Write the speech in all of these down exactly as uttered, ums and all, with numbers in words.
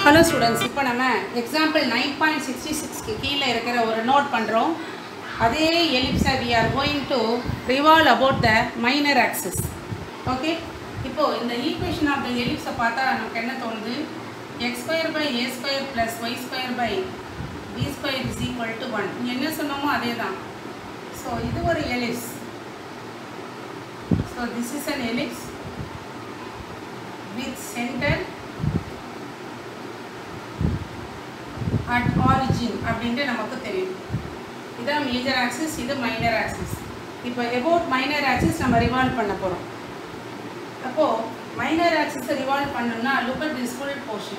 Hello students, இப்போ நம்ம example nine point six six க்கு கீழ இருக்கிற ஒரு நோட் பண்றோம். அதே ellipse we are going to revolve about the minor axis. Okay? இப்போ இந்த equation of the ellipse பார்த்தா நமக்கு என்ன தோணுது? x square by a square plus y square by b square is equal to one. இங்க என்ன சொன்னோமோ அதேதான். So இது ஒரு ellipse. So this is an ellipse with center at origin அப்படின்ட்டு நமக்கு தெரியும். இதான் மேஜர் ஆக்சிஸ், இது மைனர் ஆக்சிஸ். இப்போ about மைனர் ஆக்சிஸ் நம்ம ரிவால்வ் பண்ண போகிறோம். அப்போ மைனர் ஆக்சிஸை ரிவால்வ் பண்ணணும்னா look at this full portion.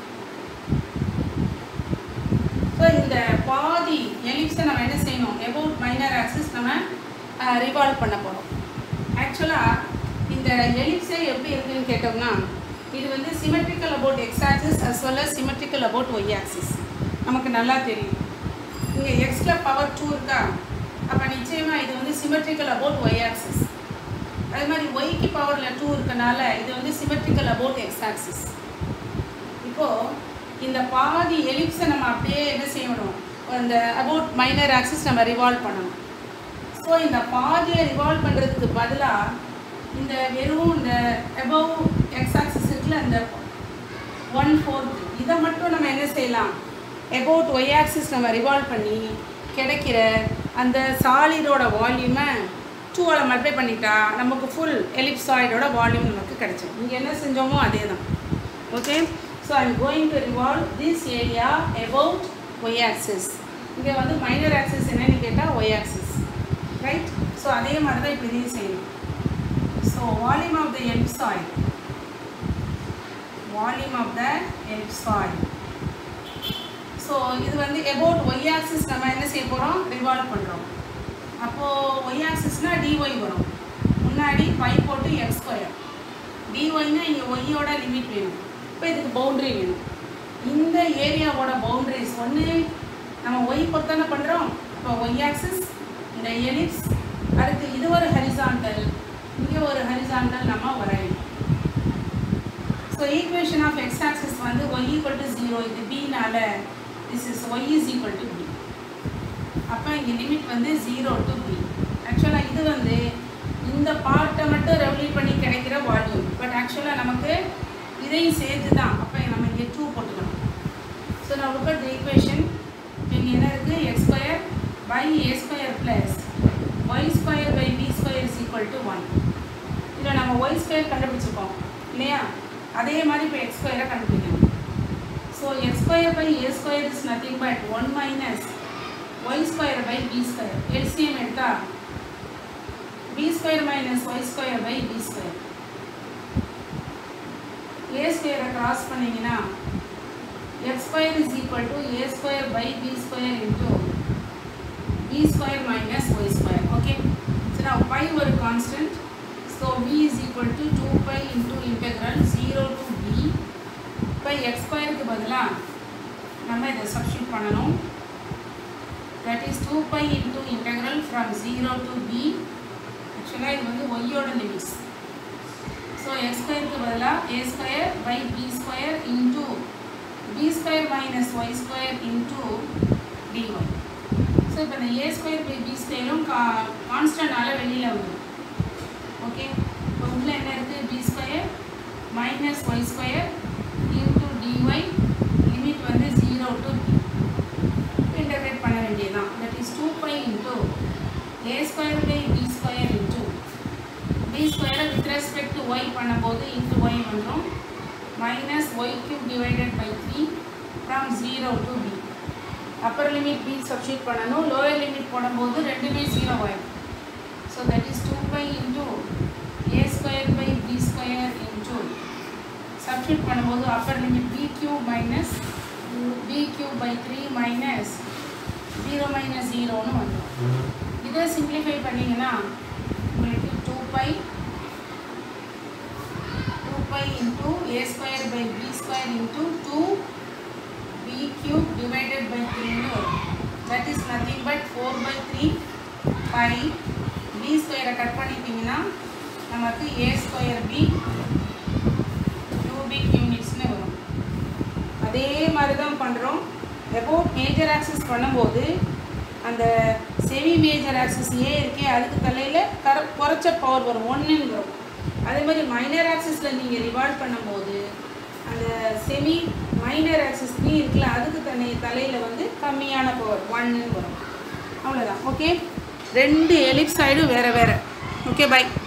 So இந்த பாதி எலிப்ஸை நம்ம என்ன செய்யணும்? about மைனர் ஆக்சிஸ் நம்ம ரிவால்வ் பண்ண போகிறோம். ஆக்சுவலாக இந்த எலிப்ஸே எப்படி இருக்குன்னு கேட்டோம்னா இது வந்து symmetrical about x axis as well as symmetrical about y axis. நமக்கு நல்லா தெரியும். இங்கே எக்ஸில் பவர் டூ இருக்கா, அப்போ நிச்சயமாக இது வந்து சிமெட்ரிக்கல் about y axis. அதே மாதிரி ஒய்க்கு பவரில் டூ இருக்கனால இது வந்து சிமெட்ரிக்கல் about x axis. இப்போது இந்த பாதி எலிப்ஸை நம்ம அப்படியே என்ன செய்யணும்? அந்த about மைனர் ஆக்சிஸ் நம்ம ரிவால்வ் பண்ணணும். ஸோ இந்த பாதியை ரிவால்வ் பண்ணுறதுக்கு பதிலாக இந்த வெறும் இந்த above x axis இருக்குல்ல, அந்த ஒன் ஃபோர்த் இதை மட்டும் நம்ம என்ன செய்யலாம்? about y axis நம்ம ரிவால்வ் பண்ணி கிடைக்கிற அந்த சாலிடோட வால்யூமை டூவால் மல்டிப்ளை பண்ணிட்டா நமக்கு ஃபுல் எலிப்சாய்டோட வால்யூம் நமக்கு கிடைச்சிடும். இங்கே என்ன செஞ்சோமோ அதே தான். Okay, so I am going to revolve this area about y axis. இங்கே வந்து மைனர் ஆக்சிஸ் என்னன்னு கேட்டால் y axis, ரைட்? ஸோ அதே மாதிரி தான் இப்போ இதையும் செய்யணும். So volume of the ellipsoid, volume of the ellipsoid. So இது வந்து about y axis நம்ம என்ன செய்ய போகிறோம்? ரிவால்வ் பண்ணுறோம். அப்போது y axisனால் dy வரும். முன்னாடி பை போட்டு எக்ஸ் ஸ்கொயர், டிஒய்னா இங்கே ஒய்யோட லிமிட் வேணும். இப்போ இதுக்கு பவுண்ட்ரி வேணும். இந்த ஏரியாவோட பவுண்ட்ரிஸ் ஒன்று நம்ம ஒய் பொறுத்தானே பண்ணுறோம். இப்போ y axis, இந்த எலிப்ஸ், அடுத்து இது ஒரு ஹரிசாண்டல், இங்கே ஒரு ஹரிசாண்டல் நம்ம வரையணும். So equation of x axis வந்து y ஈக்குவல் டு ஜீரோ, இது பினால this is y is equal to b. அப்போ இங்கே லிமிட் வந்து ஜீரோ டு b. ஆக்சுவலாக இது வந்து இந்த பார்ட்டை மட்டும் ரெவல்யூட் பண்ணி கிடைக்கிற வால்யூம், பட் ஆக்சுவலாக நமக்கு இதையும் சேர்த்து தான். அப்போ நம்ம இங்கே டூ போட்டுக்கணும். ஸோ நான் look at the equation. இங்கே என்ன இருக்குது? X square by a square plus y square by b square is equal to one. இதில் நம்ம ஒய் ஸ்கொயர் கண்டுபிடிச்சிருக்கோம் இல்லையா? அதே மாதிரி இப்போ எக்ஸ் ஸ்கொயரை கண்டுபிடிக்கணும். So x square by a square is nothing but one minus y square by b square. L C M எடுத்தா b square minus y square by b square. a square cross பண்ணீங்கன்னா x square is equal to a square by b square into b square minus y square. Okay. So now pi ஒரு constant. So b is equal to two pi into integral zero to b. இப்போ x ஸ்கொயருக்கு பதிலாக நம்ம இதை substitute பண்ணணும். That is two pi into integral from zero to b. ஆக்சுவலாக இது வந்து ஒய்யோட லிமிட்ஸ். ஸோ எக்ஸ் ஸ்கொயருக்கு பதிலாக a square by b square into b square minus y square into dy. So இப்போ இந்த ஏ ஸ்கொயர் பை பி ஸ்கொயரும் கா கான்ஸ்டன்டால வெளியில் வந்துடும். ஓகே, இப்போ உள்ள என்ன இருக்குது? B square minus y square into dy, limit வந்து zero to b. integrate பண்ண வேண்டியதான். that is two pi into a square by b square into b square with respect to y பண்ணும்போது into y வந்துரும் minus y cube divided by three from zero to b. upper limit b substitute பண்ணணும், lower limit போடும்போது ரெண்டுமே zero ஆயிடும். so that is two pi into a square by b square into substitute பண்ணும்போது upper limit b cube minus b cube by three minus zero minus ஜீரோன்னு வந்துடும். இதை simplify பண்ணிங்கன்னா உங்களுக்கு two pi two pi into a square by b square into two b cube divided by த்ரீன்னு வரும். That is nothing but four by three pi b ஸ்கொயரை cut பண்ணிட்டீங்கன்னா நமக்கு ஏ ஸ்கொயர் பி யூனிட்ஸ்னு வரும். அதே மாதிரி தான் பண்ணுறோம். எப்போ மேஜர் ஆக்சிஸ் பண்ணும்போது அந்த செமி மேஜர் ஆக்சிஸ் ஏ இருக்கே அதுக்கு தலையில் கர குறைச்ச பவர் வரும், ஒன்றுன்னு வரும். அதே மாதிரி மைனர் ஆக்சிஸில் நீங்கள் ரிவால்வ் பண்ணும்போது அந்த செமி மைனர் ஆக்சிஸ் பி இருக்குல்ல அதுக்கு தனி தலையில் வந்து கம்மியான பவர் ஒன்றுன்னு வரும். அவ்வளோதான். ஓகே, ரெண்டு எலிப்ஸ் சைடும் வேறு வேறு. Okay, by.